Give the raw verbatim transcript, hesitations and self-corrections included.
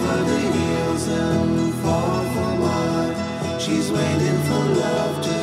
over the hills and far from mine. She's waiting for love to